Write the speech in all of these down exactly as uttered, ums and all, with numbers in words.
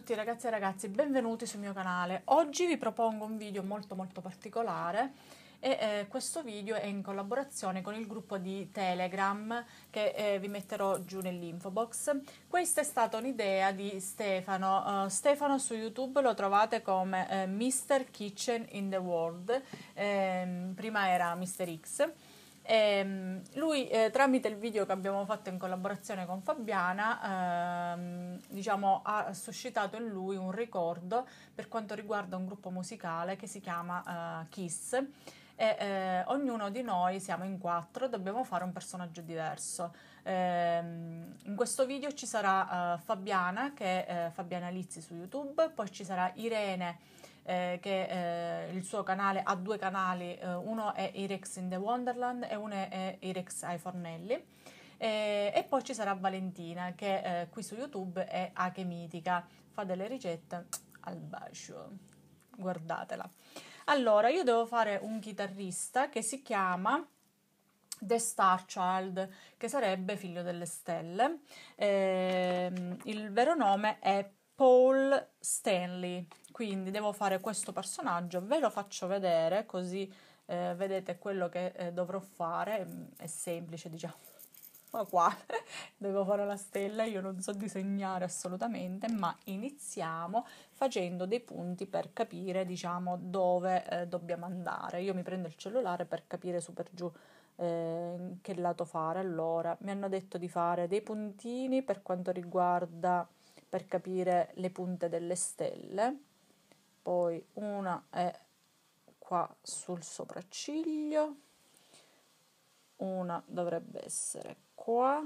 tutti ragazzi e ragazzi, benvenuti sul mio canale. Oggi vi propongo un video molto molto particolare e eh, questo video è in collaborazione con il gruppo di Telegram che eh, vi metterò giù nell'info box. Questa è stata un'idea di Stefano. Uh, Stefano su YouTube lo trovate come eh, mister Kitchen in the World, eh, prima era mister X. E lui eh, tramite il video che abbiamo fatto in collaborazione con Fabiana ehm, diciamo, ha suscitato in lui un ricordo per quanto riguarda un gruppo musicale che si chiama eh, Kiss e eh, ognuno di noi siamo in quattro, dobbiamo fare un personaggio diverso. Ehm, in questo video ci sarà eh, Fabiana che è eh, Fabiana Lizzi su YouTube, poi ci sarà Irene Eh, che eh, il suo canale ha due canali, eh, uno è Irex in the Wonderland e uno è Irex ai fornelli, e, e poi ci sarà Valentina che eh, qui su YouTube è Ake Mitica, fa delle ricette al bacio, guardatela. Allora, io devo fare un chitarrista che si chiama The Star Child, che sarebbe figlio delle stelle. Eh, il vero nome è Paul Stanley, quindi devo fare questo personaggio, ve lo faccio vedere così eh, vedete quello che eh, dovrò fare, è semplice diciamo, ma qua devo fare la stella, io non so disegnare assolutamente, ma iniziamo facendo dei punti per capire diciamo dove eh, dobbiamo andare. Io mi prendo il cellulare per capire su per giù eh, che lato fare. Allora, mi hanno detto di fare dei puntini per quanto riguarda per capire le punte delle stelle, poi una è qua sul sopracciglio, una dovrebbe essere qua,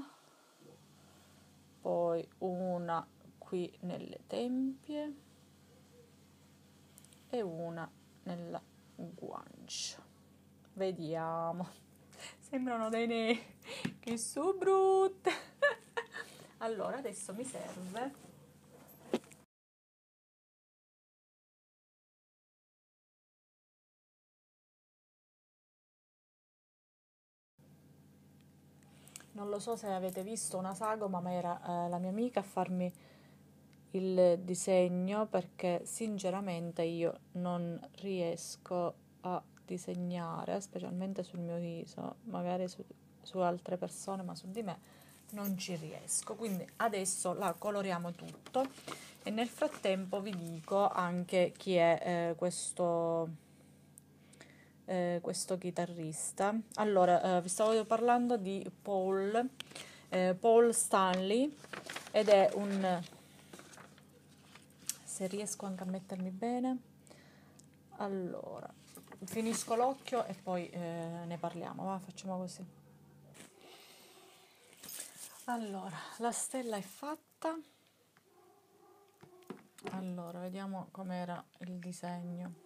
poi una qui nelle tempie e una nella guancia. Vediamo, sembrano dei neri, che su brutte. Allora adesso mi serve non lo so se avete visto una sagoma, ma era eh, la mia amica a farmi il disegno perché sinceramente io non riesco a disegnare, specialmente sul mio viso, magari su, su altre persone, ma su di me non ci riesco. Quindi adesso la coloriamo tutto e nel frattempo vi dico anche chi è eh, questo Eh, questo chitarrista. Allora, eh, vi stavo parlando di Paul, eh, Paul Stanley, ed è un, se riesco anche a mettermi bene, allora, finisco l'occhio e poi eh, ne parliamo, va? Facciamo così. Allora, la stella è fatta. Allora, vediamo com'era il disegno.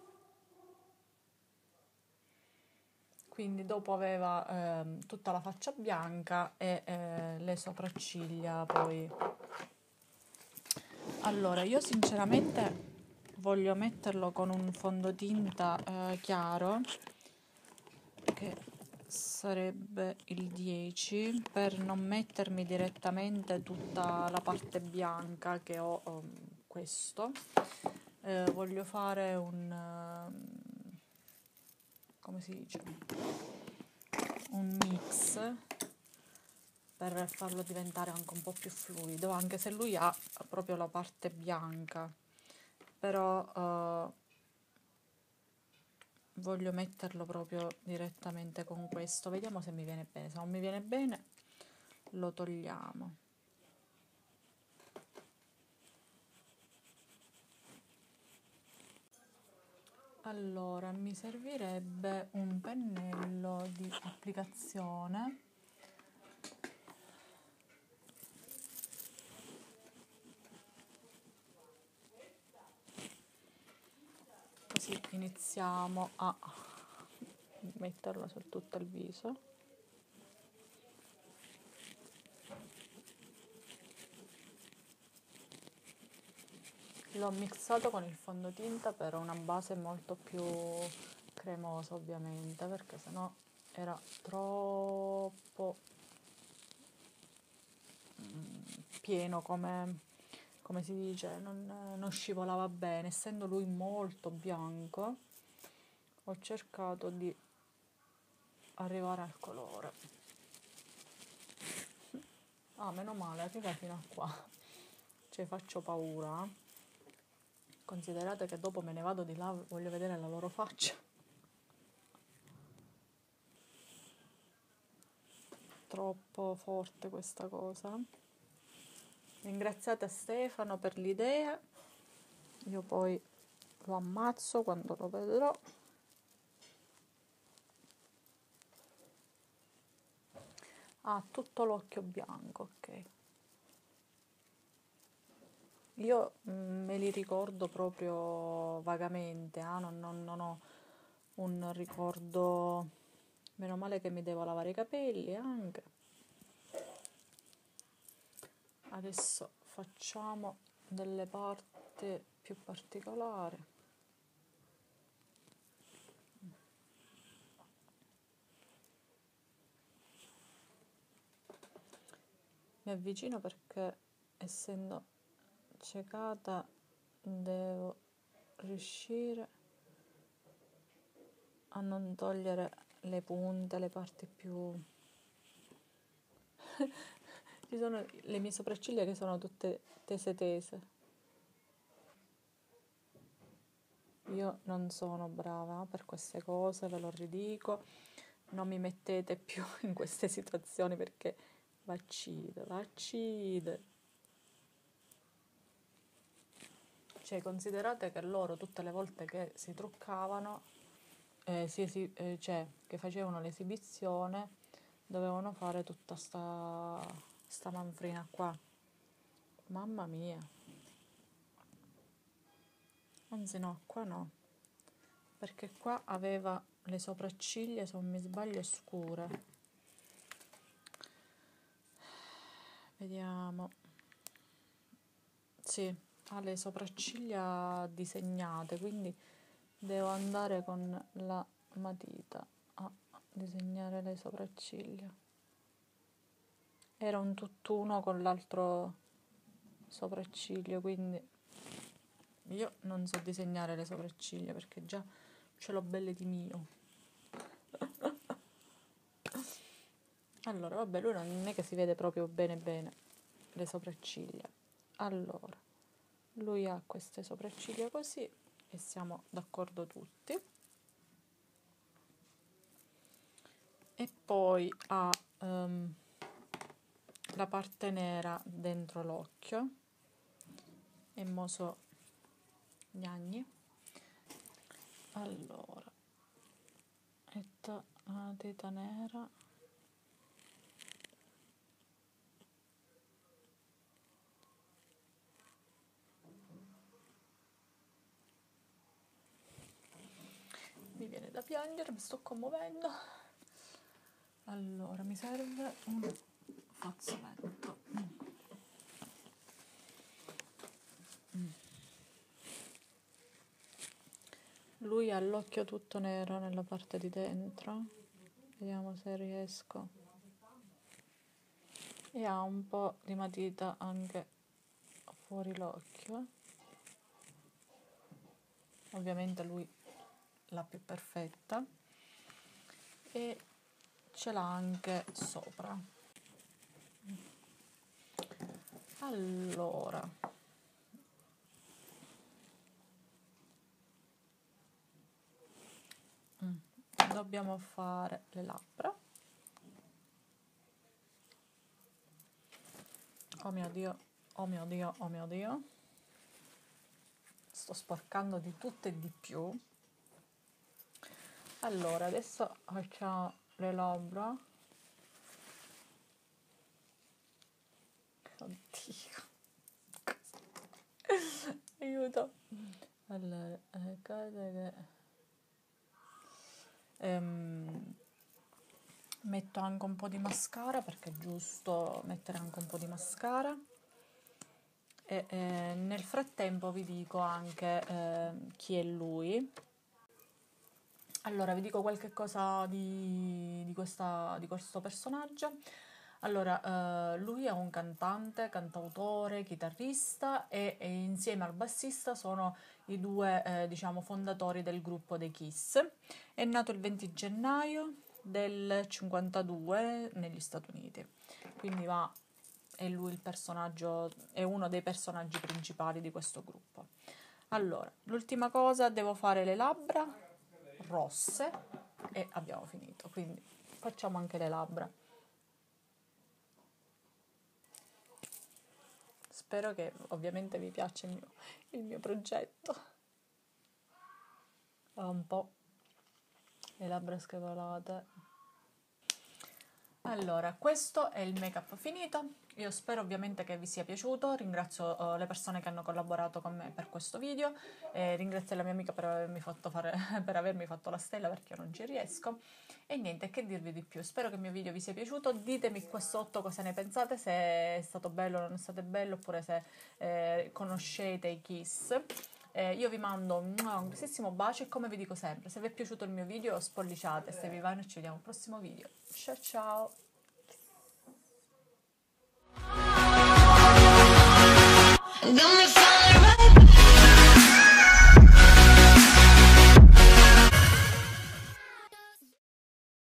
Quindi dopo aveva eh, tutta la faccia bianca e eh, le sopracciglia poi. Allora, io sinceramente voglio metterlo con un fondotinta eh, chiaro, che sarebbe il dieci, per non mettermi direttamente tutta la parte bianca che ho um, questo. Eh, voglio fare un... Uh, come si dice, un mix per farlo diventare anche un po' più fluido, anche se lui ha proprio la parte bianca, però uh, voglio metterlo proprio direttamente con questo. Vediamo se mi viene bene, se non mi viene bene lo togliamo. Allora, mi servirebbe un pennello di applicazione. Così iniziamo a metterlo su tutto il viso. L'ho mixato con il fondotinta per una base molto più cremosa, ovviamente, perché sennò era troppo pieno come come si dice, non, non scivolava bene, essendo lui molto bianco, ho cercato di arrivare al colore. Ah, meno male, arriva fino a qua, cioè faccio paura. Considerate che dopo me ne vado di là, voglio vedere la loro faccia. Troppo forte questa cosa. Ringraziate Stefano per l'idea, io poi lo ammazzo quando lo vedrò. Ah, tutto l'occhio bianco, ok. Io mm, me li ricordo proprio vagamente, ah, non, non- non ho un ricordo. Meno male che mi devo lavare i capelli anche. Adesso facciamo delle parti più particolari. Mi avvicino perché, essendo ciecata, devo riuscire a non togliere le punte, le parti più... Ci sono le mie sopracciglia che sono tutte tese tese. Io non sono brava per queste cose, ve lo ridico. Non mi mettete più in queste situazioni perché vaccide, vaccide. Cioè, considerate che loro tutte le volte che si truccavano, eh, si esi- eh, cioè, che facevano l'esibizione, dovevano fare tutta sta, sta manfrina qua. Mamma mia. Anzi no, qua no. Perché qua aveva le sopracciglia, se non mi sbaglio, scure. Vediamo. Sì, ha le sopracciglia disegnate, quindi devo andare con la matita a disegnare le sopracciglia. Era un tutt'uno con l'altro sopracciglio, quindi io non so disegnare le sopracciglia perché già ce l'ho belle di mio. Allora, vabbè, lui non è che si vede proprio bene bene le sopracciglia. Allora, lui ha queste sopracciglia così e siamo d'accordo tutti. E poi ha um, la parte nera dentro l'occhio e moso gnagni. Allora, metta la matita nera. Mi viene da piangere, mi sto commuovendo. Allora, mi serve un fazzoletto. Mm. Mm. Lui ha l'occhio tutto nero nella parte di dentro. Vediamo se riesco. E ha un po' di matita anche fuori l'occhio. Ovviamente lui la più perfetta. E ce l'ha anche sopra. Allora, mm, dobbiamo fare le labbra. Oh mio Dio, oh mio Dio, oh mio Dio. Sto sporcando di tutto e di più. Allora, adesso facciamo le labbra. Oddio. Aiuto. Allora, eh, cose che... Ehm, metto anche un po' di mascara perché è giusto mettere anche un po' di mascara. E eh, nel frattempo vi dico anche eh, chi è lui. Allora, vi dico qualche cosa di, di, questa, di questo personaggio. Allora, eh, lui è un cantante, cantautore, chitarrista e, e insieme al bassista sono i due, eh, diciamo, fondatori del gruppo dei Kiss. È nato il venti gennaio del cinquantadue negli Stati Uniti, quindi va, è lui il personaggio, è uno dei personaggi principali di questo gruppo. Allora, l'ultima cosa, devo fare le labbra rosse e abbiamo finito, quindi facciamo anche le labbra. Spero che ovviamente vi piaccia il mio, il mio progetto. Ho un po' le labbra screpolate. Allora, questo è il make up finito. Io spero ovviamente che vi sia piaciuto. Ringrazio uh, le persone che hanno collaborato con me per questo video. E ringrazio la mia amica per avermi fatto fare, per avermi fatto la stella, perché io non ci riesco. E niente, che dirvi di più. Spero che il mio video vi sia piaciuto. Ditemi qua sotto cosa ne pensate, se è stato bello o non è stato bello, oppure se eh, conoscete i Kiss. Eh, io vi mando un grossissimo bacio e, come vi dico sempre, se vi è piaciuto il mio video spolliciate, se vi va noi ci vediamo al prossimo video. Ciao ciao! Got me